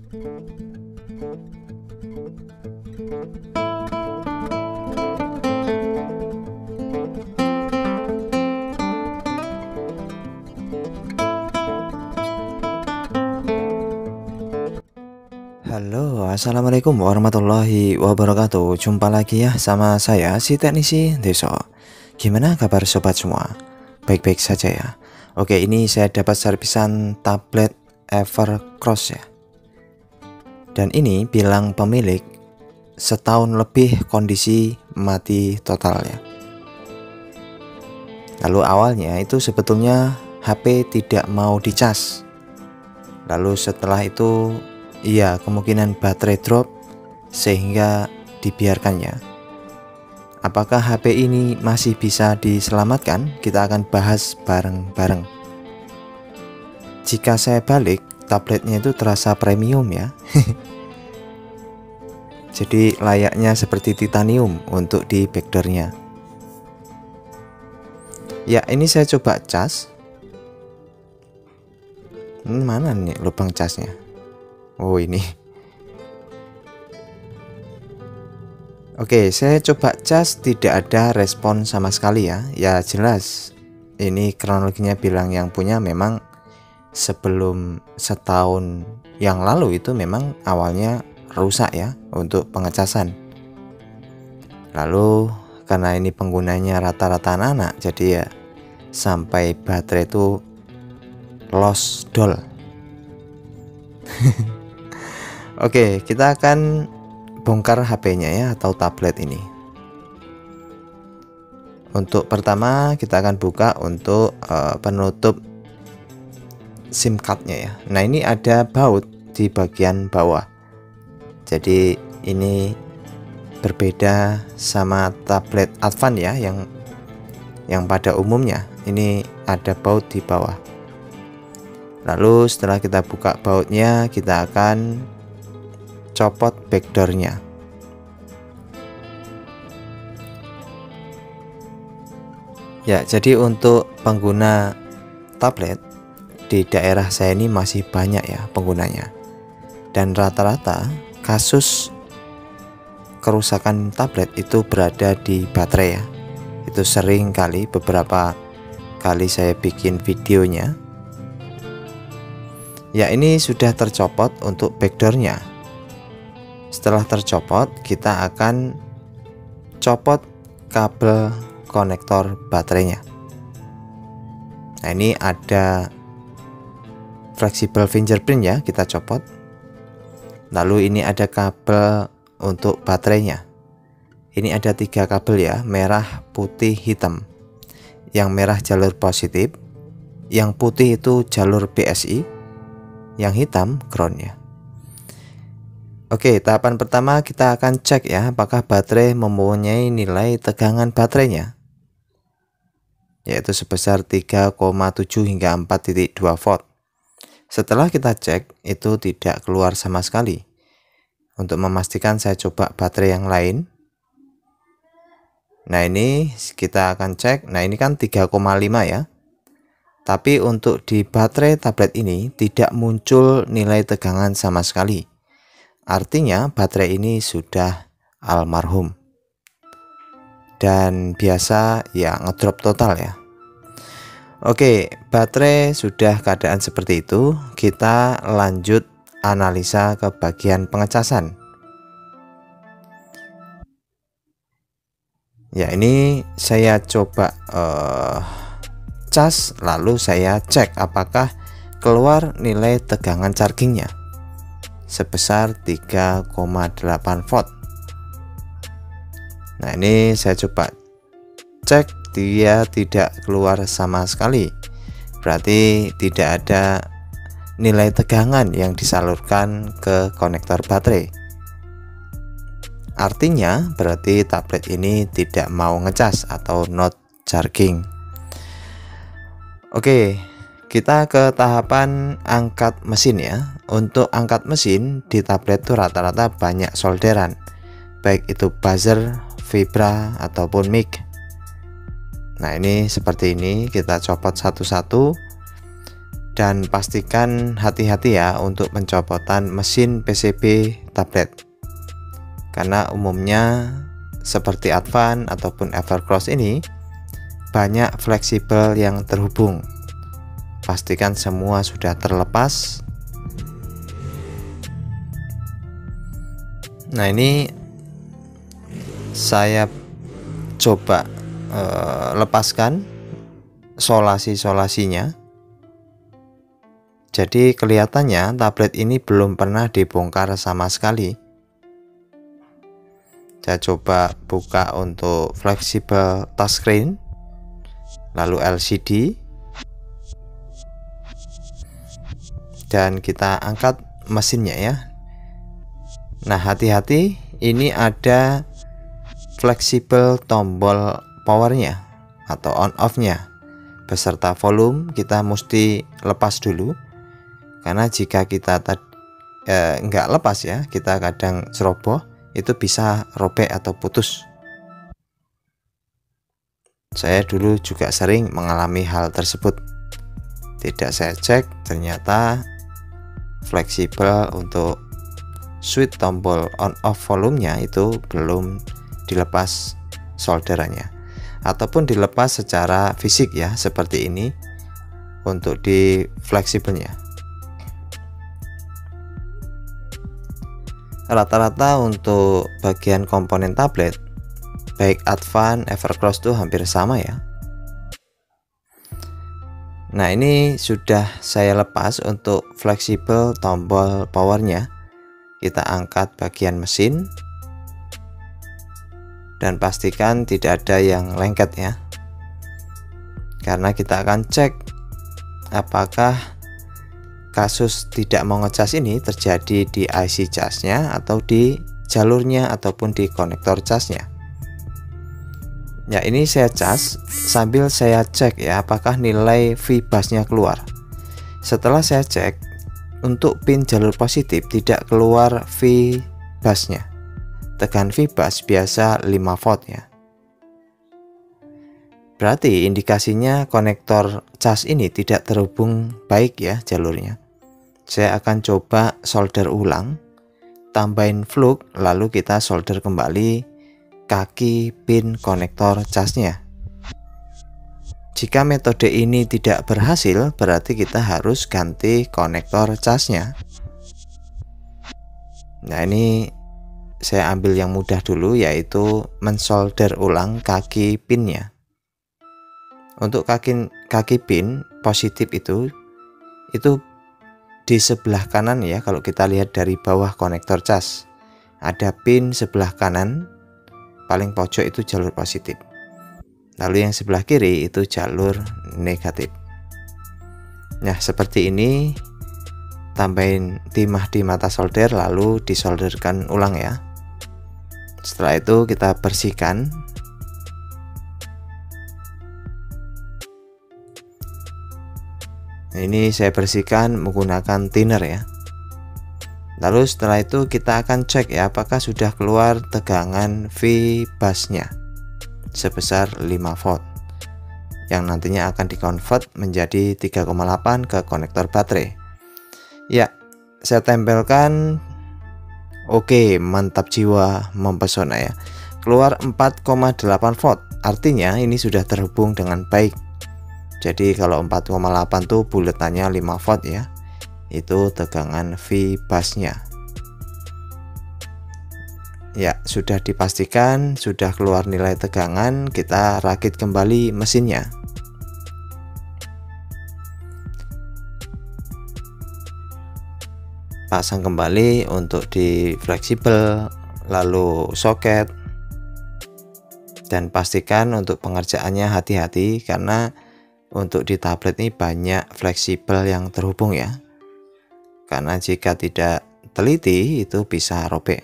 Halo, assalamualaikum warahmatullahi wabarakatuh. Jumpa lagi ya sama saya si teknisi Deso. Gimana kabar sobat semua? Baik-baik saja ya. Oke, ini saya dapat servisan tablet Evercross ya. Dan ini bilang pemilik setahun lebih kondisi mati total ya. Lalu awalnya itu sebetulnya HP tidak mau dicas. Lalu setelah itu iya, kemungkinan baterai drop sehingga dibiarkannya. Apakah HP ini masih bisa diselamatkan? Kita akan bahas bareng-bareng. Jika saya balik, tabletnya itu terasa premium ya. Jadi layaknya seperti titanium untuk di backdoornya. Ya, ini saya coba cas. Mana nih lubang casnya? Oh, ini. Oke, saya coba cas, tidak ada respon sama sekali ya. Ya jelas ini kronologinya bilang yang punya memang sebelum setahun yang lalu itu memang awalnya rusak ya untuk pengecasan. Lalu karena ini penggunanya rata-rata anak-anak, jadi ya sampai baterai itu lost doll. Oke, kita akan bongkar HP-nya ya, atau tablet ini. Untuk pertama kita akan buka untuk penutup SIM card-nya ya. Nah, ini ada baut di bagian bawah. Jadi ini berbeda sama tablet Advan ya, yang pada umumnya ini ada baut di bawah. Lalu setelah kita buka bautnya, kita akan copot backdoornya. Ya, jadi untuk pengguna tablet di daerah saya ini masih banyak ya penggunanya. Dan rata-rata kasus kerusakan tablet itu berada di baterai ya. Itu sering kali, beberapa kali saya bikin videonya. Ya, ini sudah tercopot untuk backdoornya. Setelah tercopot, kita akan copot kabel konektor baterainya. Nah, ini ada flexible fingerprint ya, kita copot. Lalu ini ada kabel untuk baterainya. Ini ada 3 kabel ya, merah, putih, hitam. Yang merah jalur positif, yang putih itu jalur BSI, yang hitam ground ya. Oke, tahapan pertama kita akan cek ya apakah baterai mempunyai nilai tegangan baterainya, yaitu sebesar 3,7 hingga 4,2 volt. Setelah kita cek itu tidak keluar sama sekali. Untuk memastikan saya coba baterai yang lain. Nah, ini kita akan cek. Nah, ini kan 3,5 ya. Tapi untuk di baterai tablet ini tidak muncul nilai tegangan sama sekali. Artinya baterai ini sudah almarhum. Dan biasa ya ngedrop total ya. Oke, baterai sudah keadaan seperti itu. Kita lanjut analisa ke bagian pengecasan. Ya, ini saya coba cas, lalu saya cek apakah keluar nilai tegangan chargingnya sebesar 3,8 volt. Nah, ini saya coba cek, dia tidak keluar sama sekali. Berarti tidak ada nilai tegangan yang disalurkan ke konektor baterai. Artinya berarti tablet ini tidak mau ngecas atau not charging. Oke, kita ke tahapan angkat mesin ya. Untuk angkat mesin di tablet itu rata-rata banyak solderan, baik itu buzzer, vibra ataupun mic. Nah, ini seperti ini, kita copot satu-satu Dan pastikan hati-hati ya untuk pencopotan mesin PCB tablet, karena umumnya seperti Advan ataupun Evercross ini banyak fleksibel yang terhubung. Pastikan semua sudah terlepas. Nah, ini saya coba lepaskan solasi-solasinya. Jadi kelihatannya tablet ini belum pernah dibongkar sama sekali. Saya coba buka untuk fleksibel touchscreen, lalu LCD, dan kita angkat mesinnya ya. Nah, hati-hati, ini ada fleksibel tombol powernya atau on off-nya beserta volume. Kita mesti lepas dulu, karena jika kita nggak lepas ya, kita kadang ceroboh, itu bisa robek atau putus. Saya dulu juga sering mengalami hal tersebut. Tidak saya cek, ternyata fleksibel untuk switch tombol on off volumenya itu belum dilepas solderannya, ataupun dilepas secara fisik ya, seperti ini untuk di fleksibelnya. Rata-rata untuk bagian komponen tablet baik Advan, Evercross tuh hampir sama ya. Nah, ini sudah saya lepas untuk fleksibel tombol powernya. Kita angkat bagian mesin dan pastikan tidak ada yang lengket ya, karena kita akan cek apakah kasus tidak mau ngecas ini terjadi di IC casnya atau di jalurnya ataupun di konektor casnya. Ya, ini saya cas sambil saya cek ya apakah nilai VBus-nya keluar. Setelah saya cek, untuk pin jalur positif tidak keluar VBus-nya. Tekan VBus biasa 5 volt ya. Berarti indikasinya konektor cas ini tidak terhubung baik ya jalurnya. Saya akan coba solder ulang, tambahin flux, lalu kita solder kembali kaki pin konektor casnya. Jika metode ini tidak berhasil, berarti kita harus ganti konektor casnya. Nah, ini saya ambil yang mudah dulu, yaitu mensolder ulang kaki pinnya. Untuk kaki pin positif itu di sebelah kanan ya. Kalau kita lihat dari bawah konektor cas, ada pin sebelah kanan paling pojok itu jalur positif, lalu yang sebelah kiri itu jalur negatif. Nah, seperti ini, tambahin timah di mata solder lalu disolderkan ulang ya. Setelah itu kita bersihkan. Nah, ini saya bersihkan menggunakan thinner ya. Lalu setelah itu kita akan cek ya apakah sudah keluar tegangan VBus-nya sebesar 5 volt yang nantinya akan dikonvert menjadi 3,8 ke konektor baterai. Ya, saya tempelkan. Oke, mantap jiwa, mempesona ya. Keluar 4,8 volt. Artinya ini sudah terhubung dengan baik. Jadi kalau 4,8 tuh buletannya 5 volt ya. Itu tegangan VBus-nya. Ya, sudah dipastikan sudah keluar nilai tegangan. Kita rakit kembali mesinnya. Pasang kembali untuk di fleksibel, lalu soket, dan pastikan untuk pengerjaannya hati-hati, karena untuk di tablet ini banyak fleksibel yang terhubung ya. Karena jika tidak teliti itu bisa robek.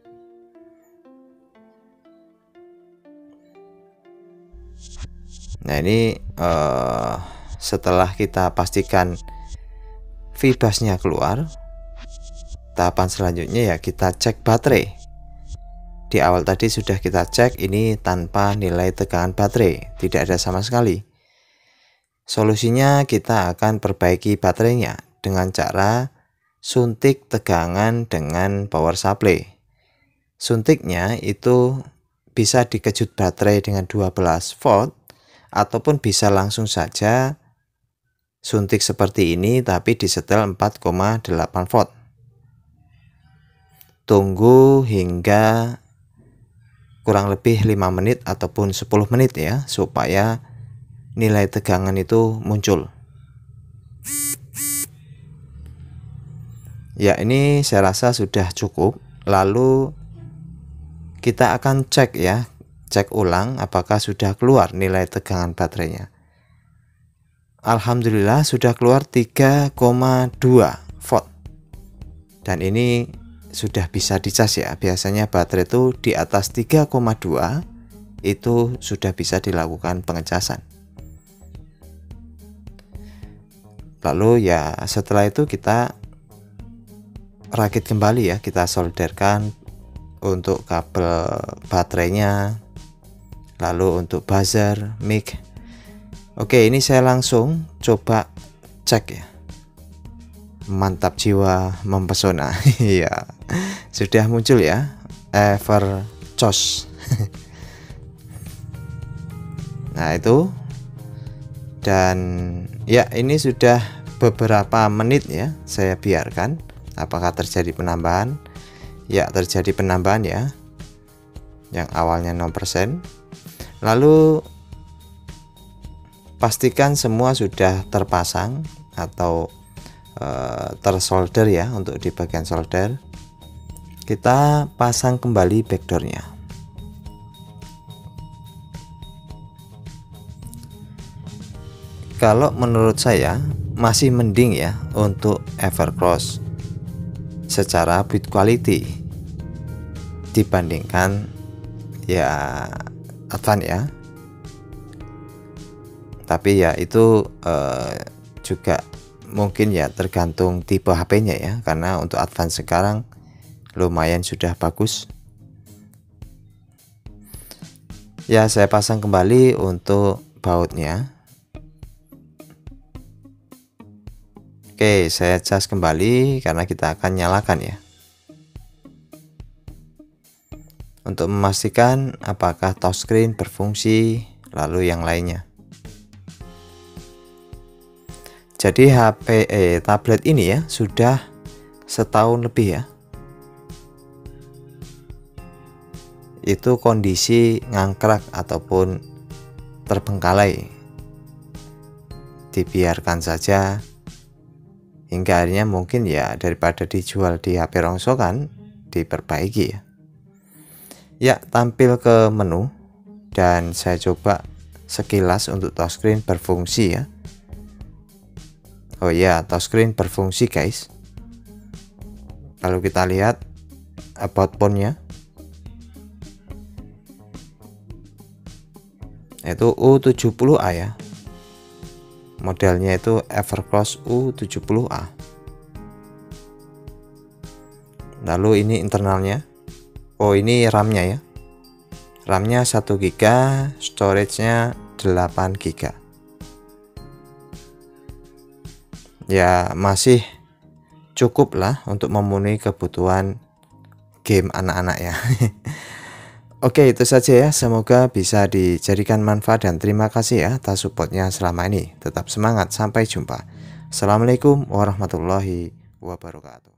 Nah, ini setelah kita pastikan VBus-nya keluar, tahapan selanjutnya ya kita cek baterai. Di awal tadi sudah kita cek, ini tanpa nilai tegangan baterai, tidak ada sama sekali. Solusinya kita akan perbaiki baterainya dengan cara suntik tegangan dengan power supply. Suntiknya itu bisa dikejut baterai dengan 12 volt ataupun bisa langsung saja suntik seperti ini tapi disetel 4,8 volt. Tunggu hingga kurang lebih 5 menit ataupun 10 menit ya, supaya nilai tegangan itu muncul. Ya, ini saya rasa sudah cukup. Lalu kita akan cek ya, cek ulang apakah sudah keluar nilai tegangan baterainya. Alhamdulillah sudah keluar 3,2 volt. Dan ini sudah bisa dicas ya. Biasanya baterai itu di atas 3,2 itu sudah bisa dilakukan pengecasan. Lalu ya setelah itu kita rakit kembali ya, kita solderkan untuk kabel baterainya, lalu untuk buzzer, mic. Oke, ini saya langsung coba cek ya. Mantap jiwa mempesona. Iya, sudah muncul ya, Everchoice. Nah itu, dan ya ini sudah beberapa menit ya saya biarkan. Apakah terjadi penambahan? Ya, terjadi penambahan ya, yang awalnya 0%. Lalu pastikan semua sudah terpasang atau tersolder ya. Untuk di bagian solder kita pasang kembali backdoornya. Kalau menurut saya masih mending ya untuk Everchoice secara build quality dibandingkan ya Advan ya. Tapi ya itu juga mungkin ya tergantung tipe HP-nya ya, karena untuk Advan sekarang lumayan sudah bagus. Ya, saya pasang kembali untuk bautnya. Oke, saya cas kembali karena kita akan nyalakan ya, untuk memastikan apakah touchscreen berfungsi, lalu yang lainnya. Jadi tablet ini ya sudah setahun lebih ya. Itu kondisi ngangkrak ataupun terbengkalai. Dibiarkan saja hingga akhirnya mungkin ya daripada dijual di HP rongsokan, diperbaiki ya. Ya, tampil ke menu dan saya coba sekilas untuk touchscreen berfungsi ya. Oh ya, touchscreen berfungsi guys. Lalu kita lihat about phone-nya. Itu U70A ya. Modelnya itu Everchoice U70A. Lalu ini internalnya. Oh, ini RAM-nya ya. RAM-nya 1 GB, storage-nya 8 GB. Ya, masih cukup lah untuk memenuhi kebutuhan game anak-anak ya. Oke, itu saja ya. Semoga bisa dijadikan manfaat dan terima kasih ya atas supportnya selama ini. Tetap semangat, sampai jumpa. Assalamualaikum warahmatullahi wabarakatuh.